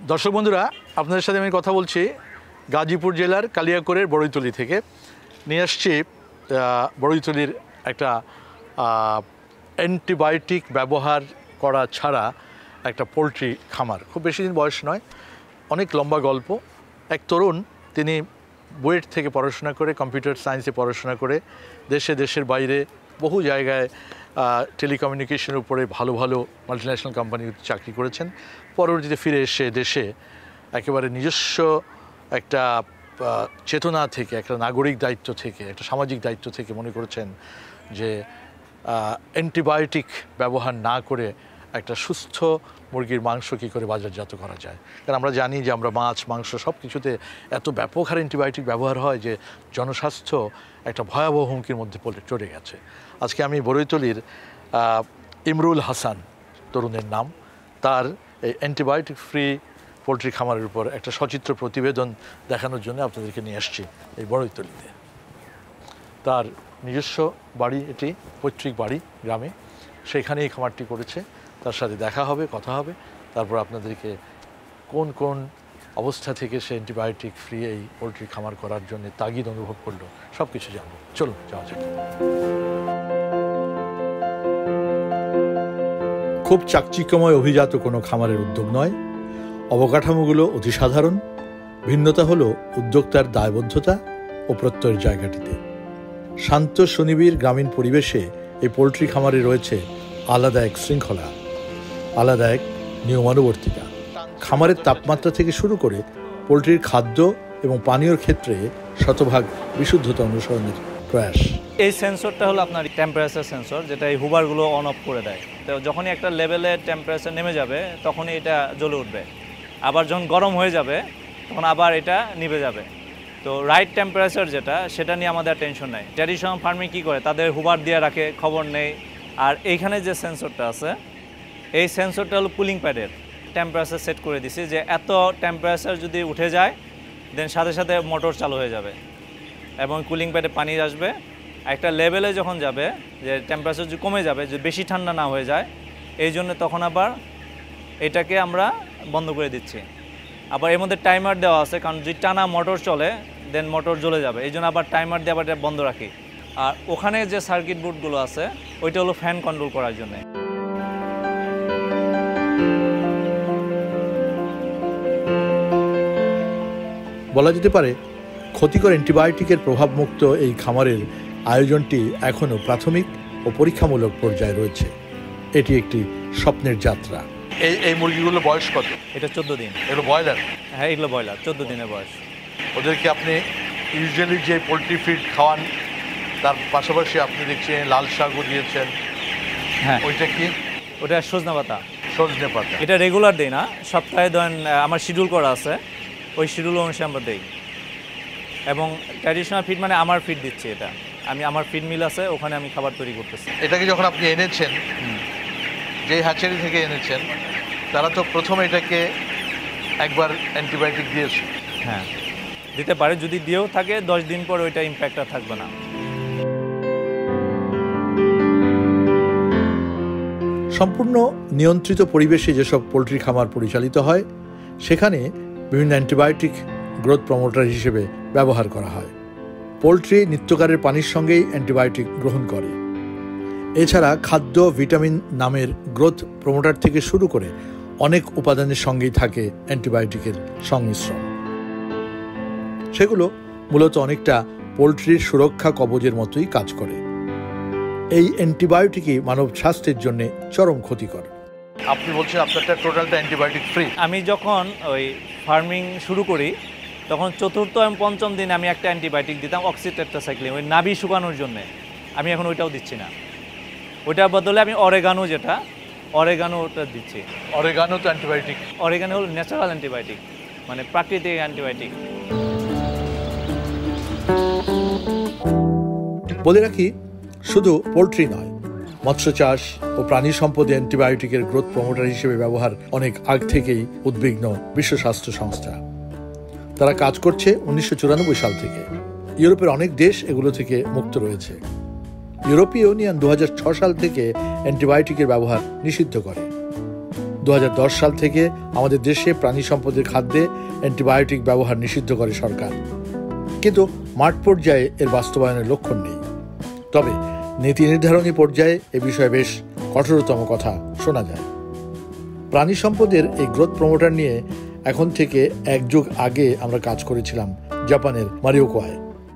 দর্শক বন্ধুরা, আপনাদের সাথে আমি কথা বলছি গাজীপুর জেলার কালিয়াকৈরের বড়ইতলী থেকে। নিয়ে আসছি বড়ইতলীর একটা অ্যান্টিবায়োটিক ব্যবহার করা ছাড়া একটা পোলট্রি খামার। খুব বেশি দিন বয়স নয়, অনেক লম্বা গল্প। এক তরুণ, তিনি বুয়েট থেকে পড়াশোনা করে, কম্পিউটার সায়েন্সে পড়াশোনা করে দেশের বাইরে বহু জায়গায় টেলিকমিউনিকেশনের উপরে ভালো ভালো মাল্টিন্যাশনাল কোম্পানিতে চাকরি করেছেন। পরবর্তীতে ফিরে এসে দেশে একেবারে নিজস্ব একটা চেতনা থেকে, একটা নাগরিক দায়িত্ব থেকে, একটা সামাজিক দায়িত্ব থেকে মনে করেছেন যে অ্যান্টিবায়োটিক ব্যবহার না করে একটা সুস্থ মুরগির মাংস কী করে বাজারজাত করা যায়। কারণ আমরা জানি যে আমরা মাছ, মাংস সব কিছুতে এত ব্যাপক হারে অ্যান্টিবায়োটিক ব্যবহার হয় যে জনস্বাস্থ্য একটা ভয়াবহ হুমকির মধ্যে চলে গেছে। আজকে আমি বড়ইতলীর ইমরুল হাসান তরুণের নাম, তার এই অ্যান্টিবায়োটিক ফ্রি পোলট্রি খামারের উপর একটা সচিত্র প্রতিবেদন দেখানোর জন্য আপনাদেরকে নিয়ে আসছি এই বড়ইতলীতে। তার নিজস্ব বাড়ি, এটি পৈতৃক বাড়ি গ্রামে, সেখানে এই খামারটি করেছে। তার সাথে দেখা হবে, কথা হবে, তারপর আপনাদেরকে কোন কোন অবস্থা থেকে সে অ্যান্টিবায়োটিক ফ্রি এই পোলট্রি খামার করার জন্য তাগিদ অনুভব করলো, সব কিছু জানবো। চলুন যাওয়া যাক। খুব চাকচিক্যময় অভিজাত কোনো খামারের উদ্যোগ নয়, অবকাঠামোগুলো অতি সাধারণ। ভিন্নতা হলো উদ্যোক্তার দায়বদ্ধতা ও প্রত্যয়ের জায়গাটিতে। শান্ত সুনিবিড় গ্রামীণ পরিবেশে এই পোলট্রি খামারে রয়েছে আলাদা এক শৃঙ্খলা, আলাদা এক নিয়মানুবর্তিতা। খামারের তাপমাত্রা থেকে শুরু করে পোলট্রির খাদ্য এবং পানীয়র ক্ষেত্রে শতভাগ বিশুদ্ধতা অনুসরণের প্রয়াস। এই সেন্সরটা হলো আপনার টেম্পারেচার সেন্সর, যেটা এই হুবারগুলো অন অফ করে দেয়। তো যখনই একটা লেভেলে টেম্পারেচার নেমে যাবে তখনই এটা জ্বলে উঠবে, আবার যখন গরম হয়ে যাবে তখন আবার এটা নিভে যাবে। তো রাইট টেম্পারেচার যেটা, সেটা নিয়ে আমাদের টেনশন নেই। ট্র্যাডিশনাল ফার্মিং কী করে, তাদের হুবার দিয়ে রাখে, খবর নেই। আর এইখানে যে সেন্সরটা আছে, এই সেন্সরটা হলো কুলিং প্যাডের টেম্পারেচার সেট করে দিছি, যে এত টেম্পারেচার যদি উঠে যায় দেন সাথে সাথে মোটর চালু হয়ে যাবে এবং কুলিং প্যাডে পানি আসবে। একটা লেভেলে যখন যাবে, যে টেম্পারেচার যদি কমে যাবে, যে বেশি ঠান্ডা না হয়ে যায়, এই জন্য তখন আবার এটাকে আমরা বন্ধ করে দিচ্ছি। আবার এর মধ্যে টাইমার দেওয়া আছে, কারণ যদি টানা মোটর চলে দেন মোটর জ্বলে যাবে, এই জন্য আবার টাইমার দিয়ে আবার এটা বন্ধ রাখি। আর ওখানে যে সার্কিট বোর্ডগুলো আছে, ওইটা হলো ফ্যান কন্ট্রোল করার জন্য। বলা যেতে পারে ক্ষতিকর অ্যান্টিবায়োটিকের প্রভাবমুক্ত এই খামারের আয়োজনটি এখনও প্রাথমিক ও পরীক্ষামূলক পর্যায়ে রয়েছে। এটি একটি স্বপ্নের যাত্রা। এই মুরগিগুলো বয়স কত? এটা 14 দিন। এগুলো ব্রয়লার? হ্যাঁ, এগুলো ব্রয়লার, 14 দিনের বয়স। ওদেরকে আপনি ইউজুয়ালি যে পোলট্রি ফিড খাওয়ান, তার পাশাপাশি আপনি দেখছেন লাল শাকও দিয়েছেন। হ্যাঁ, ওইটা কি? ওটা সজনে পাতা। সজনে পাতা। এটা রেগুলার দেই না, সপ্তাহে ধরেন আমার শিডিউল করা আছে, ওই শিডিউল অনুসারে আমরা দেই। এবং ট্র্যাডিশনাল ফিড মানে আমার ফিড দিচ্ছি, এটা আমি আমার ফিড মিল আছে, ওখানে আমি খাবার তৈরি করতেছি। এটাকে যখন আপনি এনেছেন, যে হ্যাচারি থেকে এনেছেন, তারা তো প্রথমে এটাকে একবার অ্যান্টিবায়োটিক দিয়েছে। হ্যাঁ, দিতে পারে, যদি দিয়েও থাকে 10 দিন পর ওইটা ইম্প্যাক্ট আর থাকবে না। সম্পূর্ণ নিয়ন্ত্রিত পরিবেশে যেসব পোলট্রি খামার পরিচালিত হয়, সেখানে বিভিন্ন অ্যান্টিবায়োটিক গ্রোথ প্রমোটার হিসেবে ব্যবহার করা হয়। পোলট্রি নিত্যকারের পানির সঙ্গেই অ্যান্টিবায়োটিক গ্রহণ করে। এছাড়া খাদ্য, ভিটামিন নামের গ্রোথ প্রমোটার থেকে শুরু করে অনেক উপাদানের সঙ্গেই থাকে অ্যান্টিবায়োটিকের সংমিশ্রণ। সেগুলো মূলত অনেকটা পোলট্রির সুরক্ষা কবচের মতোই কাজ করে। এই অ্যান্টিবায়োটিকই মানব স্বাস্থ্যের জন্য চরম ক্ষতিকর। আপনি বলছেন আপনারটা টোটালটা অ্যান্টিবায়োটিক ফ্রি? আমি যখন ওই ফার্মিং শুরু করি তখন 4র্থ এবং 5ম দিনে আমি একটা অ্যান্টিবায়োটিক দিতাম, অক্সিটেট্রাসাইক্লিন, ওই নাভি শুকানোর জন্য। আমি এখন ওইটাও দিচ্ছি না, ওইটার বদলে আমি অরেগানো, যেটা অরেগানো, ওটা দিচ্ছি। অরেগানো তো অ্যান্টিবায়োটিক? অরেগানো হলো ন্যাচারাল অ্যান্টিবায়োটিক, মানে প্রাকৃতিক অ্যান্টিবায়োটিক। বলে রাখি, শুধু পোলট্রি নয়, মৎস্য চাষ ও প্রাণী সম্পদে অ্যান্টিবায়োটিকের গ্রোথ প্রমোটার হিসেবে ব্যবহার অনেক আগ থেকেই উদ্বিগ্ন বিশ্ব স্বাস্থ্য সংস্থা। তারা কাজ করছে 1994 সাল থেকে। ইউরোপের অনেক দেশ এগুলো থেকে মুক্ত রয়েছে। ইউরোপীয় ইউনিয়ন 2006 সাল থেকে অ্যান্টিবায়োটিকের ব্যবহার নিষিদ্ধ করে। 2010 সাল থেকে আমাদের দেশে প্রাণী সম্পদের খাদ্যে অ্যান্টিবায়োটিক ব্যবহার নিষিদ্ধ করে সরকার, কিন্তু মাঠ পর্যায়ে এর বাস্তবায়নের লক্ষণ নেই। তবে নীতি নির্ধারণী পর্যায়ে এ বিষয়ে বেশ কঠোরতম কথা শোনা যায়। প্রাণী সম্পদের এই গ্রোথ প্রমোটার নিয়ে এখন থেকে 1 যুগ আগে আমরা কাজ করেছিলাম জাপানের মারিওকোয়ায়।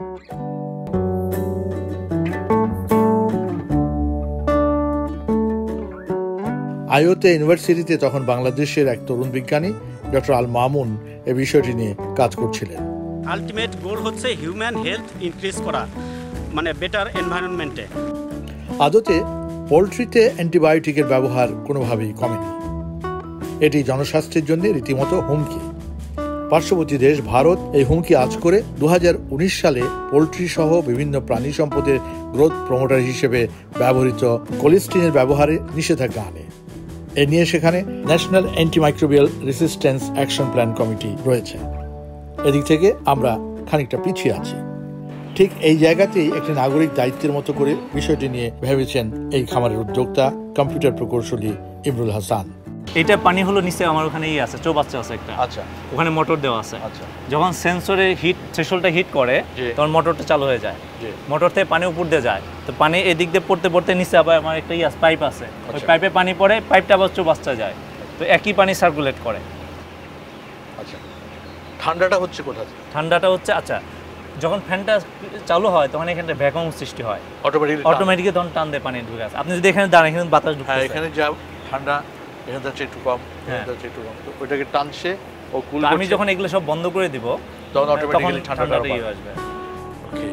আইওতে ইউনিভার্সিটিতে তখন বাংলাদেশের এক তরুণ বিজ্ঞানী ডক্টর আল মামুন এই বিষয়টি নিয়ে কাজ করছিলেন। আলটিমেট গোল হচ্ছে হিউম্যান হেলথ ইনক্রিজ করা, মানে বেটার এনভায়রনমেন্টে। আদতে পোলট্রিতে অ্যান্টিবায়োটিকের ব্যবহার কোনোভাবেই কমেনি। এটি জনস্বাস্থ্যের জন্য রীতিমতো হুমকি। পার্শ্ববর্তী দেশ ভারত এই হুমকি আঁচ করে 2019 সালে পোলট্রি সহ বিভিন্ন প্রাণী সম্পদের গ্রোথ প্রমোটার হিসেবে ব্যবহৃত কোলিস্টিনের ব্যবহারে নিষেধাজ্ঞা আনে। এ নিয়ে সেখানে national antimicrobial resistance action plan committee রয়েছে। এদিক থেকে আমরা খানিকটা পিছিয়ে আছি। ঠিক এই জায়গাতেই একটি নাগরিক দায়িত্বের মতো করে বিষয়টি নিয়ে ভেবেছেন এই খামারের উদ্যোক্তা কম্পিউটার প্রকৌশলী ইমরুল হাসান। এটা পানি হলো নিচে আমার ওখানে আছে, চৌবাচ্চা আছে একটা, আচ্ছা, ওখানে মোটর দেওয়া আছে। আচ্ছা, যখন সেন্সরে হিট থ্রেশহোল্ডটা হিট করে তখন মোটরটা চালু হয়ে যায়, মোটর থেকে পানি উপর দিয়ে যায়, তো পানি এদিক দিয়ে পড়তে পড়তে নিচে আবার আমার একটা পাইপ আছে, ওই পাইপে পানি পড়ে, পাইপটা আবার চৌবাচ্চা যায়, তো একই পানি সার্কুলেট করে। আচ্ছা, ঠান্ডাটা হচ্ছে কোথা থেকে? ঠান্ডাটা হচ্ছে, আচ্ছা, যখন ফ্যানটা চালু হয় তখন এখানে ভ্যাকুয়াম সৃষ্টি হয়, অটোমেটিকলি তখন টান দিয়ে পানি ঢুকে আসে। আপনি যদি এখানে দাঁড়ান, এখানে বাতাস ঢুকে, এখানে যা ঠান্ডা, এখানে যাচ্ছে একটু কম, একটু কম, তো ওইটাকে টানছে ও কুল। আমি যখন এগুলো সব বন্ধ করে দিব তখন অটোমেটিক্যালি ঠান্ডাটা আসবে। ওকে,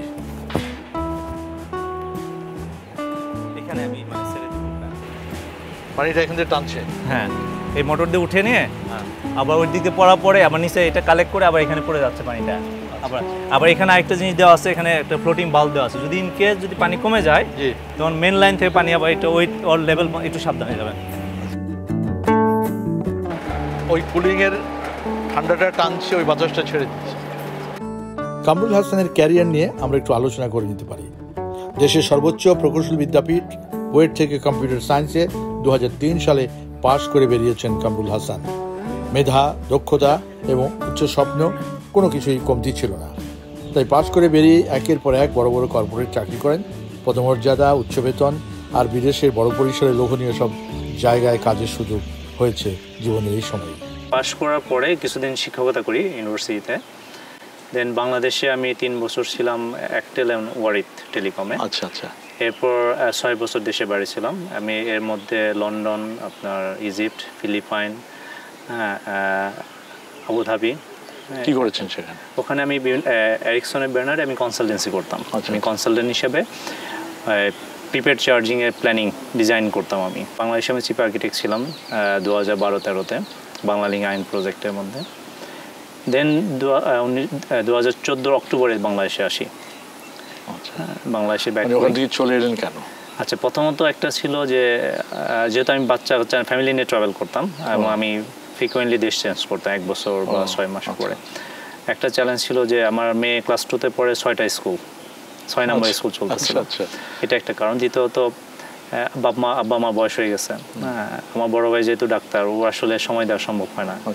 এখানে আমি মানে ছেড়ে দিব, পানিটা এখান থেকে টানছে। হ্যাঁ, এই মোটর দিয়ে উঠে নিয়ে আবার ওই দিকে পড়া পরে আবার নিচে এটা কালেক্ট করে আবার এখানে পড়ে যাচ্ছে পানিটা। আবার এখানে আরেকটা জিনিস দেওয়া আছে, এখানে একটা ফ্লোটিং বাল্ব দেওয়া আছে, যদি ইন কেস যদি পানি কমে যায় তখন মেন লাইন থেকে পানি আবার এটা ওই ওর লেভেল একটু সাবধান হয়ে যাবে। ওই কুলিং এর ঠান্ডাটা টানছে, ওই বাতাসটা ছেড়ে দিচ্ছে। কামরুল হাসানের ক্যারিয়ার নিয়ে আমরা একটু আলোচনা করে নিতে পারি। দেশের সর্বোচ্চ প্রকৌশল বিদ্যাপীঠ বুয়েট থেকে কম্পিউটার সায়েন্সে 2003 সালে পাশ করে বেরিয়েছেন কামরুল হাসান। মেধা, দক্ষতা এবং উচ্চ স্বপ্ন কোনো কিছুই কমতি ছিল না। তাই পাশ করে বেরিয়ে একের পর এক বড় বড় কর্পোরেট চাকরি করেন, পদমর্যাদা, উচ্চ বেতন আর বিদেশের বড় পরিসরে লোভনীয় সব জায়গায় কাজের সুযোগ হয়েছে জীবনের এই সময়। পাশ করার পরে কিছুদিন শিক্ষকতা করি ইউনিভার্সিটিতে, দেন বাংলাদেশে আমি 3 বছর ছিলাম একটেল এবং ওয়ারিথ টেলিকমে। আচ্ছা আচ্ছা। এরপর 6 বছর দেশে বাড়ি ছিলাম আমি, এর মধ্যে লন্ডন, আপনার ইজিপ্ট, ফিলিপাইন, আবুধাবি। কি করেছেন সেখানে? ওখানে আমি এরিকসনের ব্যানারে আমি কনসালটেন্সি করতাম। আমি কনসালটেন্ট হিসেবে প্রিপেড চার্জিংয়ের প্ল্যানিং ডিজাইন করতাম। আমি বাংলাদেশে আমি চিফ আর্কিটেক্ট ছিলাম 2012-13-তে বাংলালিং আইন প্রজেক্টের মধ্যে। দেন 2014 অক্টোবরে বাংলাদেশে আসি। বাংলাদেশে ব্যাক চলে এলেন কেন? আচ্ছা, প্রথমত একটা ছিল যে যেহেতু আমি বাচ্চা ফ্যামিলি নিয়ে ট্রাভেল করতাম এবং আমি ফ্রিকোয়েন্টলি দেশ চেঞ্জ করতাম 1 বছর বা 6 মাস পরে। একটা চ্যালেঞ্জ ছিল যে আমার মেয়ে ক্লাস 2-তে পড়ে 6টা স্কুল, 6 নম্বর স্কুল চলতেছিল, এটা একটা কারণ। দ্বিতীয়ত আব্বা মা বয়স হয়ে গেছে, আমার বড় ভাই যেহেতু ডাক্তার, ও আসলে সময় দেওয়া সম্ভব হয় না।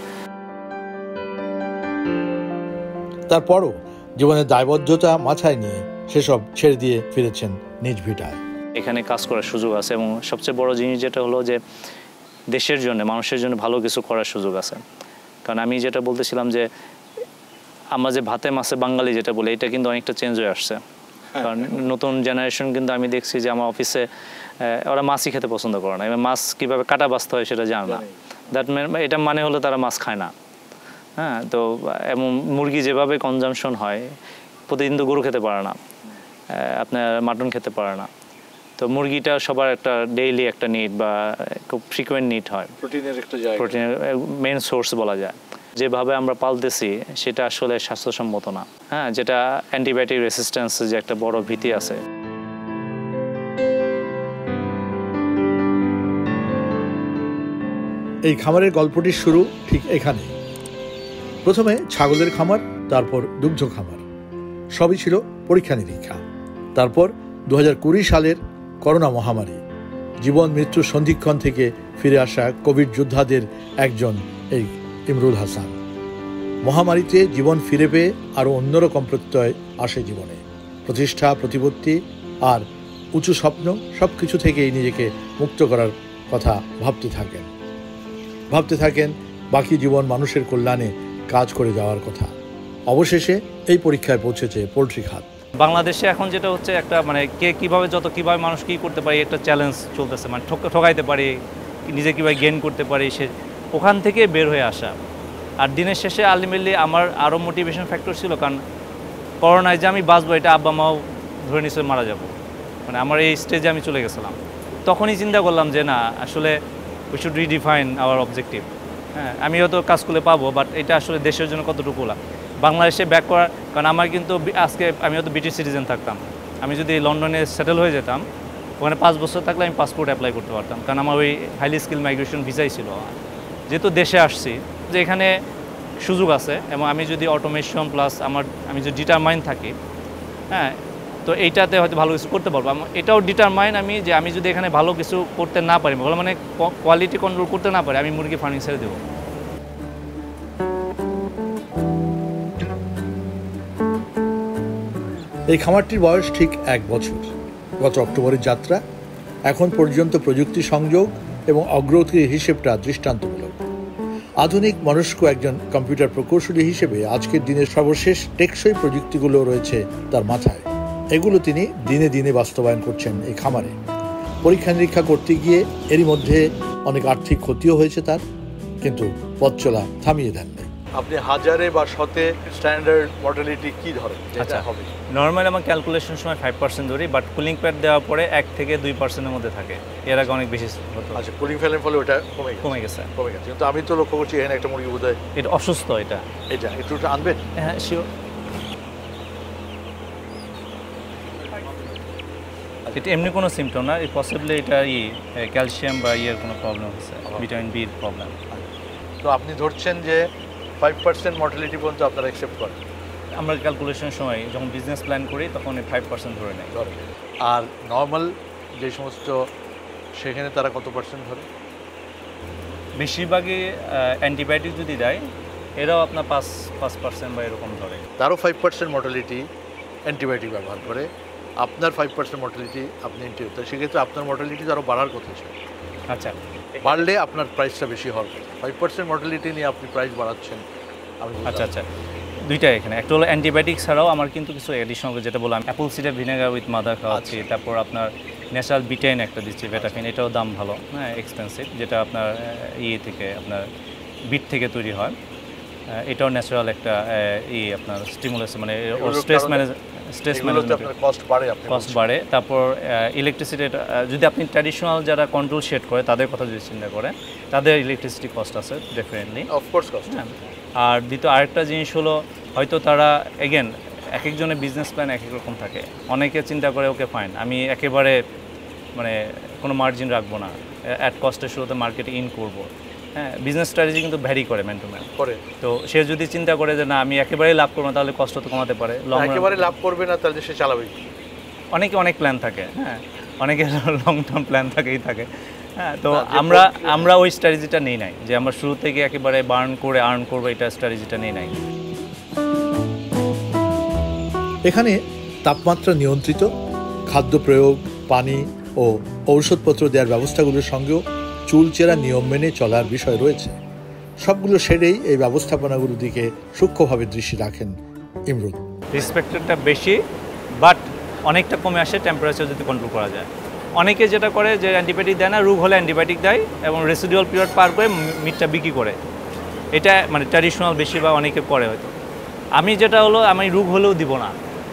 তারপরও জীবনের দায়বদ্ধতা মাথায় নিয়ে সেসব ছেড়ে দিয়ে ফিরেছেন নিজ ভিটায়। এখানে কাজ করার সুযোগ আছে এবং সবচেয়ে বড় জিনিস যেটা হলো যে দেশের জন্য, মানুষের জন্য ভালো কিছু করার সুযোগ আছে। কারণ আমি যেটা বলতেছিলাম যে আমরা যে ভাতে মাছে বাঙালি যেটা বলি, এটা কিন্তু অনেকটা চেঞ্জ হয়ে আসছে। কারণ নতুন জেনারেশন কিন্তু আমি দেখছি যে আমার অফিসে ওরা মাছই খেতে পছন্দ করে না, এবার মাছ কীভাবে কাটা বাছতে হয় সেটা জানে না। এটা মানে হলো তারা মাছ খায় না। হ্যাঁ, তো এবং মুরগি যেভাবে কনজামশন হয়, প্রতিদিন তো গরু খেতে পারে না, আপনার মাটন খেতে পারে না, তো মুরগিটা সবার একটা ডেইলি একটা নিড বা খুব ফ্রিকোয়েন্ট নিড হয়, প্রোটিনের মেন সোর্স বলা যায়। যেভাবে আমরা পালতেছি সেটা আসলে স্বাস্থ্যসম্মত না। হ্যাঁ, যেটা অ্যান্টিবায়োটিক রেসিস্ট্যান্স যে একটা বড় ভীতি আছে। এই খামারের গল্পটির শুরু ঠিক এখানে। প্রথমে ছাগলের খামার, তারপর দুগ্ধ খামার, সবই ছিল পরীক্ষা নিরীক্ষা। তারপর 2020 সালের করোনা মহামারী, জীবন মৃত্যুর সন্ধিক্ষণ থেকে ফিরে আসা কোভিড যোদ্ধাদের একজন এই ইমরুল হাসান। মহামারীতে জীবন ফিরে পেয়ে আরও অন্যরকম প্রত্যয় আসে জীবনে। প্রতিষ্ঠা, প্রতিপত্তি আর উঁচু স্বপ্ন সব কিছু থেকেই নিজেকে মুক্ত করার কথা ভাবতে থাকেন বাকি জীবন মানুষের কল্যাণে কাজ করে যাওয়ার কথা। অবশেষে এই পরীক্ষায় পৌঁছেছে পোলট্রি খাত। বাংলাদেশে এখন যেটা হচ্ছে একটা মানে কে কীভাবে মানুষ কী করতে পারে একটা চ্যালেঞ্জ চলতেছে, মানে ঠকাইতে পারি, নিজে কীভাবে গেইন করতে পারি, সে ওখান থেকে বের হয়ে আসা। আর দিনের শেষে আলটিমেটলি আমার আরও মোটিভেশন ফ্যাক্টর ছিল, কারণ করোনায় যে আমি বাঁচবো এটা আব্বা মাও ধরে নিশ্চয়ই মারা যাব, মানে আমার এই স্টেজে আমি চলে গেছিলাম। তখনই চিন্তা করলাম যে না, আসলে we should redefine our objective. হ্যাঁ, আমি হয়তো কাজ করলে পাবো, বাট এটা আসলে দেশের জন্য কতটুকু লাভ। বাংলাদেশে ব্যাক করার, কারণ আমার কিন্তু আজকে আমি হয়তো ব্রিটিশ সিটিজেন থাকতাম, আমি যদি লন্ডনে সেটেল হয়ে যেতাম, ওখানে 5 বছর থাকলে আমি পাসপোর্ট অ্যাপ্লাই করতে পারতাম, কারণ আমার ওই হাইলি স্কিল মাইগ্রেশন ভিসাই ছিল। যেহেতু দেশে আসছি, যে এখানে সুযোগ আছে, এবং আমি যদি অটোমেশন প্লাস আমি যদি ডিটারমাইন থাকি, হ্যাঁ, তো এইটাতে হয়তো ভালো কিছু করতে পারবো। এটাও ডিটারমাইন আমি যদি এখানে ভালো কিছু করতে না পারি, ভালো মানে কোয়ালিটি কন্ট্রোল করতে না পারি, আমি মুরগি ফার্মিং ছেড়ে দেবো। এই খামারটির বয়স ঠিক 1 বছর। গত অক্টোবরের যাত্রা। এখন পর্যন্ত প্রযুক্তি সংযোগ এবং অগ্রগতির হিসেবটা দৃষ্টান্তমূলক। আধুনিক মনস্ক একজন কম্পিউটার প্রকৌশলী হিসেবে আজকের দিনের সর্বশেষ টেকসই প্রযুক্তিগুলো রয়েছে তার মাথায়। এগুলো তিনি দিনে দিনে বাস্তবায়ন করছেন এই খামারে। পরীক্ষা নিরীক্ষা করতে গিয়ে এরই মধ্যে অনেক আর্থিক ক্ষতিও হয়েছে তার, কিন্তু পথ চলা থামিয়ে দেননি। আপনি হাজারে বা শতে স্ট্যান্ডার্ড মর্টালিটি কি ধরেন? আচ্ছা, হবে নর্মালি আমার ক্যালকুলেশন সময় 5% ধরি, বাট কুলিং প্যাড দেওয়ার পরে 1 থেকে 2%-এর মধ্যে থাকে। এর আগে অনেক বেশি হতো। আচ্ছা, কুলিং ফ্যানের ফলে ওটা কমে গেছে। কিন্তু আমি তো লক্ষ্য করছি এখানে একটা মুরগি বোধহয় এটা অসুস্থ। এটা একটু আনবেন? হ্যাঁ, শিওর। এটা এমনি কোনো সিমটম না, পসিবলি এটা ক্যালসিয়াম বা কোনো প্রবলেম হচ্ছে, ভিটামিন বির প্রবলেম। তো আপনি ধরছেন যে 5% মর্টালিটি পর্যন্ত আপনারা অ্যাকসেপ্ট করেন? আমরা ক্যালকুলেশনের সময় যখন বিজনেস প্ল্যান করি তখন 5% ধরে নেয়। আর নর্মাল যে সমস্ত, সেখানে তারা কত পার্সেন্ট ধরে? বেশিরভাগই অ্যান্টিবায়োটিক যদি দেয়, এরাও আপনার 5% বা এরকম ধরে। তারও 5% মর্টালিটি অ্যান্টিবায়োটিক ব্যবহার করে, আপনার 5% মর্টালিটি আপনি অ্যান্টিবায়োটিক, সেক্ষেত্রে আপনার মর্টালিটি আরও বাড়ার কথা ছিল। আচ্ছা, বাড়লে আপনার প্রাইসটা বেশি হওয়ার কথা। 5% মর্টালিটি নিয়ে আপনি প্রাইস বাড়াচ্ছেন। আচ্ছা, দুইটা এখানে একটা হলো অ্যান্টিবায়োটিক ছাড়াও আমার কিন্তু কিছু এডিশনাল, যেটা বললাম apple cider vinegar with mother খাওয়াচ্ছি। তারপর আপনার ন্যাচারাল বিটাইন একটা দিচ্ছি, ভেটাফিন, এটাও দাম ভালো, হ্যাঁ, এক্সপেন্সিভ, যেটা আপনার থেকে আপনার বিট থেকে তৈরি হয়। এটাও ন্যাচারাল একটা আপনার স্টিমুলাস, মানে স্ট্রেস ম্যানেজমেন্ট কস্ট বাড়ে। তারপর ইলেকট্রিসিটি, যদি আপনি ট্র্যাডিশনাল যারা কন্ট্রোল শেড করে তাদের কথা যদি চিন্তা করেন, তাদের ইলেকট্রিসিটি কস্ট আছে ডেফিনেটলি, অফকোর্স কস্ট। আর দ্বিতীয় আরেকটা জিনিস হলো, হয়তো তারা এগেন এক একজনের বিজনেস প্ল্যান এক এক রকম থাকে। অনেকে চিন্তা করে ওকে ফাইন, আমি একেবারে মানে কোনো মার্জিন রাখবো না, অ্যাট কস্টের শুরুতে মার্কেটে ইন করবো। হ্যাঁ, বিজনেস স্ট্র্যাটেজি কিন্তু ভ্যারি করে ম্যান টু ম্যান করে। তো সে যদি চিন্তা করে যে না, আমি একেবারেই লাভ করবো না, তাহলে কষ্ট তো কমাতে পারে। একেবারে লাভ করবে না, তাহলে সে চালাবে। অনেক প্ল্যান থাকে, হ্যাঁ, অনেকের লং টার্ম প্ল্যান থাকে। হ্যাঁ, তো আমরা ওই স্ট্র্যাটেজিটা নেই নাই, যে আমরা শুরু থেকে একেবারে আর্ন করবো, এটা স্ট্র্যাটেজিটা নেই নাই। এখানে তাপমাত্রা নিয়ন্ত্রিত খাদ্য প্রয়োগ, পানি ও ঔষধপত্র দেওয়ার ব্যবস্থাগুলোর সঙ্গেও চুলচেরা নিয়ম মেনে চলার বিষয় রয়েছে। সবগুলো সেরেই এই ব্যবস্থাপনাগুলোর দিকে সূক্ষ্মভাবে দৃষ্টি রাখেন ইমরুল। রেসপেক্টেডটা বেশি, বাট অনেকটা কমে আসে টেম্পারেচার যদি কন্ট্রোল করা যায়। অনেকে যেটা করে যে অ্যান্টিবায়োটিক দেয় না, রোগ হলে অ্যান্টিবায়োটিক দেয় এবং রেসিডুয়াল পিরিয়ড পার করে মিটটা বিক্রি করে। এটা মানে ট্র্যাডিশনাল বেশি বা অনেকে করে হয়তো। আমি যেটা হলো, আমি রোগ হলেও দিব না।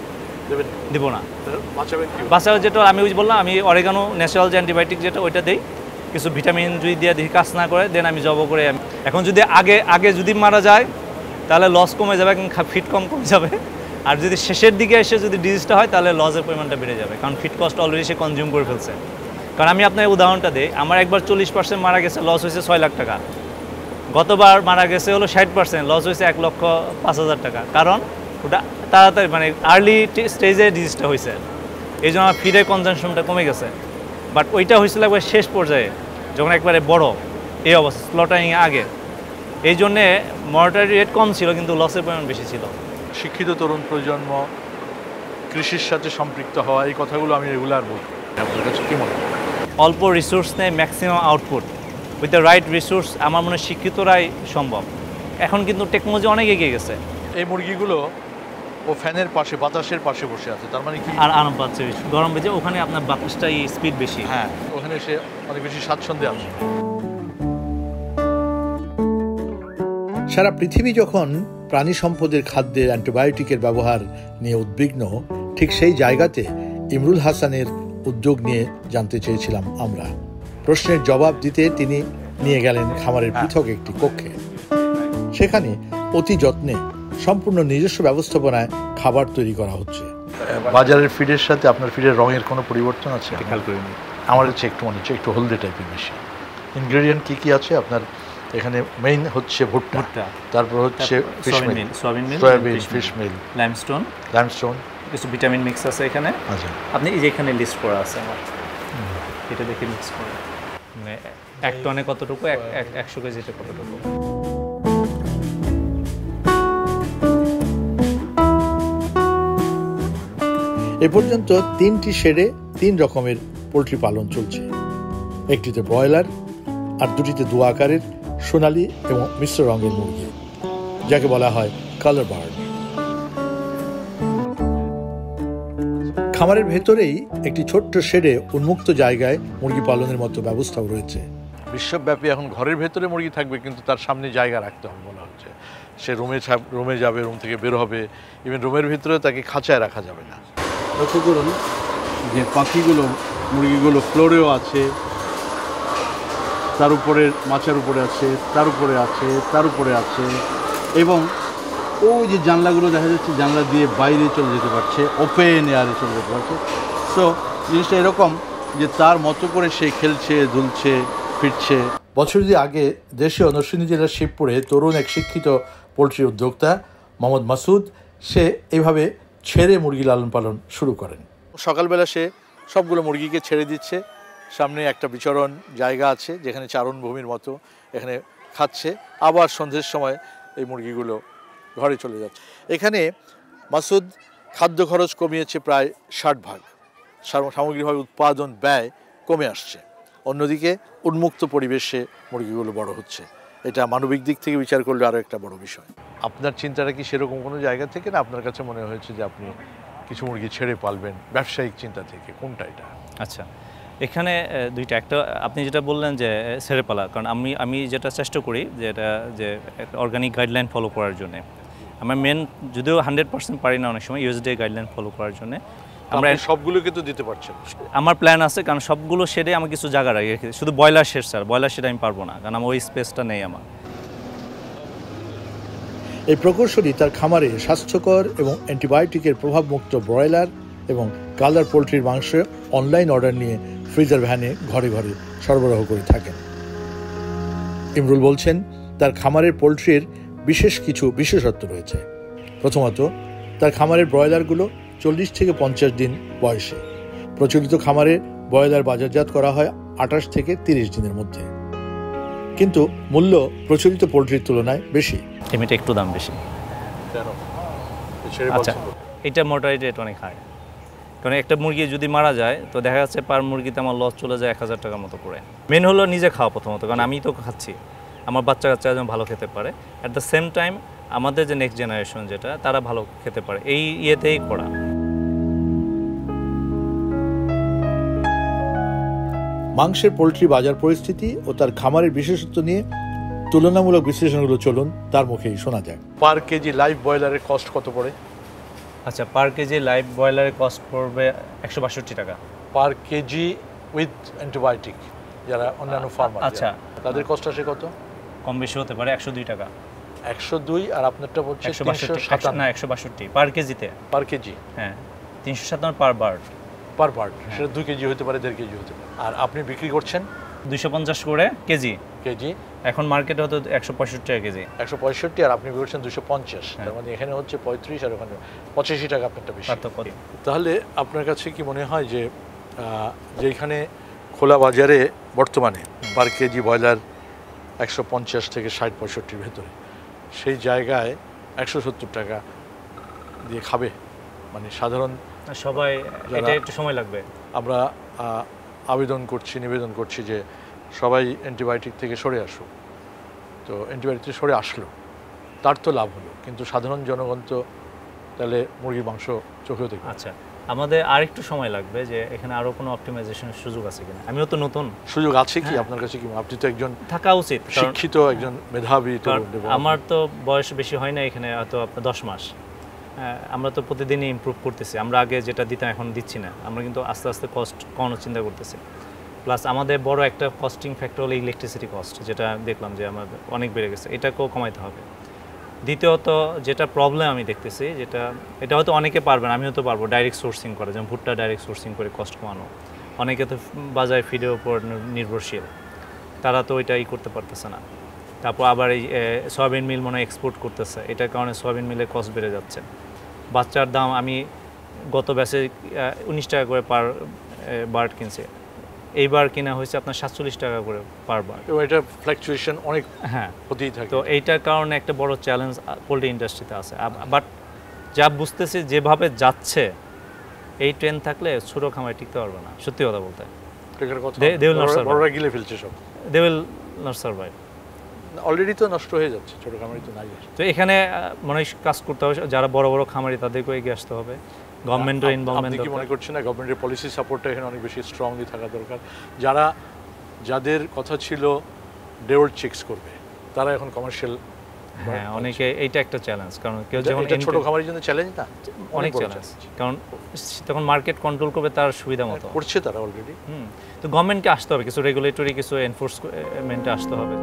বাঁচাও যেটা আমি ওই বললাম, আমি অরেগানো ন্যাচারাল যে অ্যান্টিবায়োটিক যেটা, ওইটা দেই, কিছু ভিটামিন যদি দিয়ে দেখি কাজ না করে, দেন আমি জব করে। এখন যদি আগে যদি মারা যায়, তাহলে লস কমে যাবে, ফিট কমে যাবে। আর যদি শেষের দিকে এসে যদি ডিজিজটা হয়, তাহলে লসের পরিমাণটা বেড়ে যাবে, কারণ ফিট কস্ট অলরেডি সে কনজিউম করে ফেলছে। কারণ আমি আপনার উদাহরণটা দিই, আমার একবার 40% মারা গেছে, লস হয়েছে 6 লাখ টাকা। গতবার মারা গেছে হলো 60%, লস হয়েছে 1,05,000 টাকা। কারণ ওটা তাড়াতাড়ি মানে আর্লি স্টেজে ডিজিজটা হয়েছে, এই জন্য আমার ফিডের কনজামশনটা কমে গেছে। বাট ওইটা হয়েছিল একবার শেষ পর্যায়ে যখন একবারে বড় এই অবস্থা স্লটারিং আগে, এই জন্যে মর্টালিটি রেট কম ছিল কিন্তু লসের পরিমাণ বেশি ছিল। শিক্ষিত তরুণ প্রজন্ম কৃষির সাথে সম্পৃক্ত হওয়া, এই কথাগুলো আমি রেগুলার বলি, আপনার কাছে কী মনে হয়? অল্প রিসোর্স নেই, maximum output with the right resource, আমার মনে হয় শিক্ষিতরাই সম্ভব। এখন কিন্তু টেকনোলজি অনেক এগিয়ে গেছে। এই মুরগিগুলো ও ফ্যানের পাশে, বাতাসের পাশে বসে আছে, তার মানে কি? আর আরাম পাচ্ছে বেশি, গরম বেজে ওখানে আপনার বাতাসটাই স্পিড বেশি। হ্যাঁ, ওখানে সে অনেক বেশি স্বাচ্ছন্দ্যে আছে। সারা পৃথিবী যখন প্রাণী সম্পদের খাদ্যে অ্যান্টিবায়োটিকের ব্যবহার নিয়ে উদ্বিগ্ন, ঠিক সেই জায়গাতে ইমরুল হাসানের উদ্যোগ নিয়ে জানতে চেয়েছিলাম আমরা। প্রশ্নের জবাব দিতে তিনি নিয়ে গেলেন খামারের পৃথক একটি কক্ষে। সেখানে অতি যত্নে সম্পূর্ণ নিজস্ব ব্যবস্থাপনায় খাবার তৈরি করা হচ্ছে। বাজারের ফিডের সাথে আপনার ফিডের রঙের কোনো পরিবর্তন আছে? খেয়াল করিনি। আমার হচ্ছে একটু মনে হচ্ছে একটু হলদে টাইপের বেশি। ইনগ্রেডিয়েন্ট কী কী আছে আপনার এখানে? মেইন হচ্ছে ভুট্টা, তারপর হচ্ছে soybean, soybean, fish meal, limestone, কিছু ভিটামিন মিক্স আছে এখানে। আচ্ছা, আপনি এই যে এখানে লিস্ট করা আছে আমার, এটা দেখে মিক্স করে মানে 1 টনে কতটুকু, 100 কেজিতে কতটুকু। এ পর্যন্ত 3টি শেডে 3 রকমের পোলট্রি পালন চলছে। একটিতে ব্রয়লার আর 2টিতে দু আকারের সোনালী এবং মিশ্র রঙের মুরগি, যাকে বলা হয় কালার বার্ড। খামারের ভেতরেই একটি ছোট্ট শেডে উন্মুক্ত জায়গায় মুরগি পালনের মতো ব্যবস্থাও রয়েছে। বিশ্বব্যাপী এখন ঘরের ভেতরে মুরগি থাকবে, কিন্তু তার সামনে জায়গা রাখতে হবে বলা হচ্ছে। সে রুমে যাবে, রুম থেকে বের হবে, ইভেন রুমের ভিতরে তাকে খাঁচায় রাখা যাবে না। লক্ষ্য করুন যে পাখিগুলো, মুরগিগুলো ফ্লোরেও আছে, তার উপরে মাচার উপরে আছে, তার উপরে আছে, তার উপরে আছে, এবং ওই যে জানলাগুলো দেখা যাচ্ছে, জানলা দিয়ে বাইরে চলে যেতে পারছে, ওপেন এয়ারে চলে যেতে পারছে। সো জিনিসটা এরকম যে তার মতো করে সে খেলছে, দুলছে, ফিরছে। বছর দুই আগে দেশীয় নরসিংদী জেলার শিবপুরে তরুণ এক শিক্ষিত পোলট্রি উদ্যোক্তা মোহাম্মদ মাসুদ, সে এইভাবে ছেড়ে মুরগি লালন পালন শুরু করেন। সকালবেলা সে সবগুলো মুরগিকে ছেড়ে দিচ্ছে। সামনে একটা বিচরণ জায়গা আছে যেখানে চারণভূমির মতো, এখানে খাচ্ছে। আবার সন্ধ্যের সময় এই মুরগিগুলো ঘরে চলে যাচ্ছে। এখানে মাসুদ খাদ্য খরচ কমিয়েছে প্রায় 60%। সামগ্রিকভাবে উৎপাদন ব্যয় কমে আসছে। অন্যদিকে উন্মুক্ত পরিবেশে মুরগিগুলো বড় হচ্ছে। এটা মানবিক দিক থেকে বিচার করলে আরও একটা বড় বিষয়। আপনার চিন্তাটা কি সেরকম কোনো জায়গা থেকে, না আপনার কাছে মনে হয়েছে যে আপনি কিছু মুরগি ছেড়ে পালবেন ব্যবসায়িক চিন্তা থেকে? কোনটা এটা? আচ্ছা, এখানে দুইটা। একটা আপনি যেটা বললেন যে ছেড়ে পালা, কারণ আমি যেটা চেষ্টা করি যে এটা যে অর্গানিক গাইডলাইন ফলো করার জন্য। আমার মেন, যদিও 100% পারি না অনেক সময়, ইউএসডিএ গাইডলাইন ফলো করার জন্য। আমরা সবগুলোকে তো দিতে পারছেন? আমার প্ল্যান আছে, কারণ সবগুলো শেডে আমার কিছু জায়গা রাখি, শুধু broiler shed sir, broiler shed আমি পারবো না, কারণ আমার ওই স্পেসটা নেই আমার। এই প্রকৌশলী তার খামারে স্বাস্থ্যকর এবং অ্যান্টিবায়োটিকের প্রভাবমুক্ত ব্রয়লার এবং কালার পোলট্রির মাংস অনলাইন অর্ডার নিয়ে ফ্রিজার ভ্যানে ঘরে ঘরে সরবরাহ করে থাকেন। ইমরুল বলছেন তার খামারের পোলট্রির বিশেষ কিছু বিশেষত্ব রয়েছে। প্রথমত, তার খামারের ব্রয়লারগুলো 40 থেকে 50 দিন বয়সে। প্রচলিত খামারে ব্রয়লার বাজারজাত করা হয় 28 থেকে 30 দিনের মধ্যে, কিন্তু মূল্য প্রচলিত পোলট্রির তুলনায় বেশি। এমনিটা একটু দাম বেশি। আচ্ছা, এটা মর্টালিটি রেট অনেক হাই, কারণ একটা মুরগি যদি মারা যায় তো দেখা যাচ্ছে পার মুরগিতে আমার লস চলে যায় 1000 টাকার মতো করে। মেন হলো নিজে খাওয়া প্রথমত, কারণ আমি তো খাচ্ছি, আমার বাচ্চা কাচ্চা যেন ভালো খেতে পারে। অ্যাট দ্য সেম টাইম আমাদের যে নেক্সট জেনারেশন যেটা, তারা ভালো খেতে পারে, এই ইয়েতেই করা। মাংসের পোলট্রি বাজার পরিস্থিতি ও তার খামারের বিশেষত্ব নিয়ে তুলনামূলক বিশ্লেষণগুলো চলুন তার মুখেই শোনা যায়। পার কেজি লাইভ ব্রয়লারের কস্ট কত পড়ে? আচ্ছা, পার কেজি লাইভ ব্রয়লারের কস্ট পড়বে 162 টাকা পার কেজি উইথ অ্যান্টিবায়োটিক। যারা অন্যান্য ফার্মার, আচ্ছা, তাদের কস্ট আসে কত? কম বেশি হতে পারে 102 টাকা। 102 আর আপনারটা বলছে 162 না 162 পার কেজিতে। Per KG? হ্যাঁ, 357 পার বার্ড। পার বার্ড, সেটা 2 কেজি হতে পারে, 1.5 কেজি হতে পারে। আর আপনি বিক্রি করছেন 250 করে কেজি। কেজি এখন মার্কেটে হতো 165 টাকা কেজি। 165 আর আপনি বিক্রি করছেন 250। তার মানে এখানে হচ্ছে 35 আর ওখানে 85 টাকা আপনারটা বেশি। তাহলে আপনার কাছে কি মনে হয় যে যেখানে খোলা বাজারে বর্তমানে পার কেজি ব্রয়লার 150 থেকে 60-65 ভেতরে, সেই জায়গায় 170 টাকা দিয়ে খাবে? মানে সাধারণ সবাই এটা একটু সময় লাগবে। আমরা নিবেদন করছি যে সবাই অ্যান্টিবায়োটিক থেকে সরে আসুক। তো অ্যান্টিবায়োটিক থেকে সরে আসলো, তার তো লাভ হলো, কিন্তু সাধারণ জনগণ তো তাহলে মুরগির মাংস চোখেও দেখবে। আচ্ছা, আমাদের আরেকটু সময় লাগবে যে এখানে আরো কোনো অপটিমাইজেশনের সুযোগ আছে কিনা। আমিও তো নতুন, সুযোগ আছে কি আপনার কাছে? কি আপনি তো একজন থাকা উচিত, শিক্ষিত একজন মেধাবী তরুণ। আমার তো বয়স বেশি হয় না এখানে, হয়তো আপনার 10 মাস। আমরা তো প্রতিদিনই ইমপ্রুভ করতেছি। আমরা আগে যেটা দিতাম এখন দিচ্ছি না। আমরা কিন্তু আস্তে আস্তে কস্ট কমানোর চিন্তা করতেছি। প্লাস আমাদের বড় একটা কস্টিং ফ্যাক্টর হলো ইলেকট্রিসিটি কস্ট, যেটা দেখলাম যে আমাদের অনেক বেড়ে গেছে, এটাকেও কমাইতে হবে। দ্বিতীয়ত যেটা প্রবলেম আমি দেখতেছি, এটা হয়তো অনেকে পারবেন, আমি হয়তো পারবো ডাইরেক্ট সোর্সিং করা, যেমন ভুট্টা ডাইরেক্ট সোর্সিং করে কস্ট কমানো। অনেকে তো বাজারে ফিডের উপর নির্ভরশীল, তারা তো ওইটাই করতে পারতেছে না। তারপর আবার এই সয়াবিন মিল মনে হয় এক্সপোর্ট করতেছে, এটার কারণে সয়াবিন মিলের কস্ট বেড়ে যাচ্ছে। বাচ্চার দাম আমি গত ব্যাচে 19 টাকা করে পার বার্ড কিনছে, এইবার কিনা হয়েছে আপনার 47 টাকা করে পার বার্ড। এটা ফ্লাকচুয়েশন অনেক হ্যাঁ হতেই থাকে। তো এইটার কারণে একটা বড় চ্যালেঞ্জ পোল্ট্রি ইন্ডাস্ট্রিতে আছে। বাট যা বুঝতেছি যেভাবে যাচ্ছে এই ট্রেন থাকলে ছোটো খামারে টিকতে পারবে না, সত্যি কথা বলতে। বড়রা গিলে ফেলছে সব, they will not survive. Already তো নষ্ট হয়ে যাচ্ছে, ছোটো খামারি তো নাই। তো এখানে মনে হয় কাজ করতে হবে, যারা বড় বড় খামারি তাদেরকেও এগিয়ে আসতে হবে, গভর্নমেন্টের ইনভলভমেন্ট। আপনি কি মনে করছেন না গভর্নমেন্টের পলিসি সাপোর্টটা এখানে অনেক বেশি স্ট্রংলি থাকা দরকার? যাদের কথা ছিল ডেওল চিক্স করবে, তারা এখন কমার্শিয়াল। হ্যাঁ, অনেকে এইটা একটা চ্যালেঞ্জ, কারণ কেউ যখন ছোট খামারের জন্য চ্যালেঞ্জ না, অনেক চ্যালেঞ্জ, কারণ তখন মার্কেট কন্ট্রোল করবে তার সুবিধা মতো করছে তারা অলরেডি। তো গভর্নমেন্টকে আসতে হবে, কিছু রেগুলেটরি কিছু এনফোর্সমেন্টে আসতে হবে।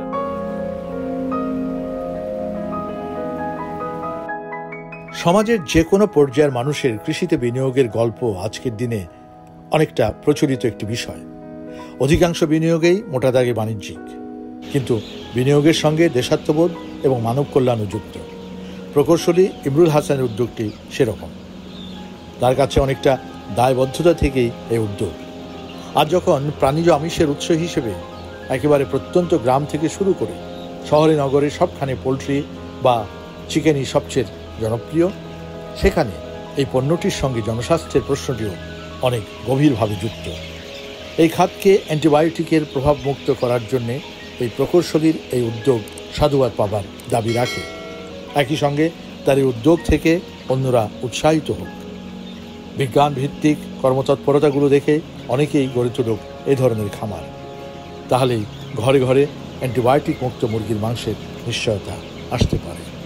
সমাজের যে কোনো পর্যায়ের মানুষের কৃষিতে বিনিয়োগের গল্প আজকের দিনে অনেকটা প্রচলিত একটি বিষয়। অধিকাংশ বিনিয়োগেই মোটা দাগে বাণিজ্যিক, কিন্তু বিনিয়োগের সঙ্গে দেশাত্মবোধ এবং মানব কল্যাণও যুক্ত। প্রকৌশলী ইমরুল হাসানের উদ্যোগটি সেরকম। তার কাছে অনেকটা দায়বদ্ধতা থেকেই এই উদ্যোগ। আর যখন প্রাণীজ আমিষের উৎস হিসেবে একেবারে প্রত্যন্ত গ্রাম থেকে শুরু করে শহরে নগরে সবখানে পোলট্রি বা চিকেনই সবচেয়ে জনপ্রিয়, সেখানে এই পণ্যটির সঙ্গে জনস্বাস্থ্যের প্রশ্নটিও অনেক গভীরভাবে যুক্ত। এই খাতকে অ্যান্টিবায়োটিকের প্রভাব মুক্ত করার জন্যে এই প্রকৌশলীর এই উদ্যোগ সাধুবাদ পাবার দাবি রাখে। একই সঙ্গে তার এই উদ্যোগ থেকে অন্যরা উৎসাহিত হোক। বিজ্ঞান ভিত্তিক কর্মতৎপরতাগুলো দেখে অনেকেই গড়ে তুলুক এই ধরনের খামার। তাহলেই ঘরে ঘরে অ্যান্টিবায়োটিক মুক্ত মুরগির মাংসের নিশ্চয়তা আসতে পারে।